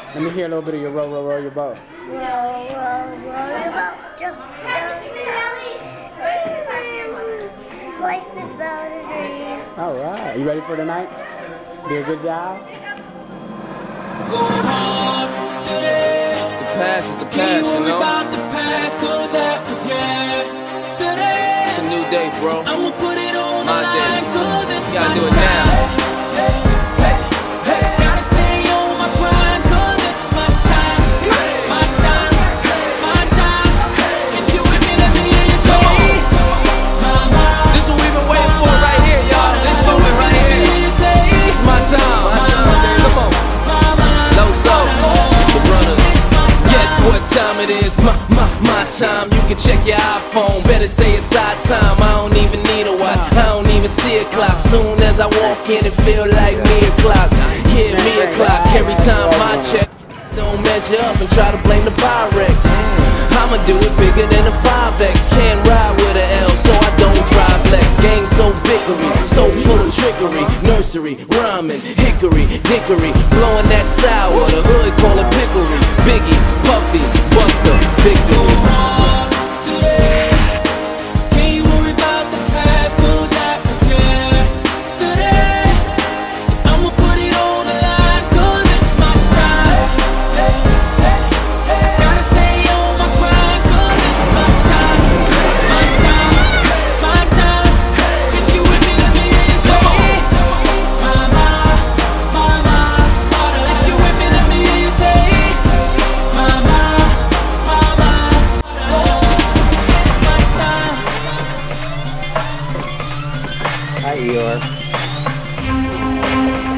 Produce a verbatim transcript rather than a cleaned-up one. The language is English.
Let me hear a little bit of your row, row, row your boat. Row, row, row your boat. Jump down. Life is about a dream. All right. You ready for tonight? Do a good job? Go hard today. The past is the past, you know. About the past, cause that was yesterday. It's a new day, bro. I'ma put it on my day. Cause it's you gotta do it now. It is my, my, my time. You can check your iPhone. Better say it's our time. I don't even need a watch. I don't even see a clock. Soon as I walk in, it feel like me o'clock. Yeah, me o'clock. Every time I check, don't measure up and try to blame the Pyrex. I'ma do it bigger than a five X. Can't ride with an L, so I don't drive Lex. Game so biggery, so full of trickery. Nursery, rhyming, hickory, dickory. Blowing that sour, the hood call it picklery. Biggie, Puffy, Buster, victory. Hi, Eeyore.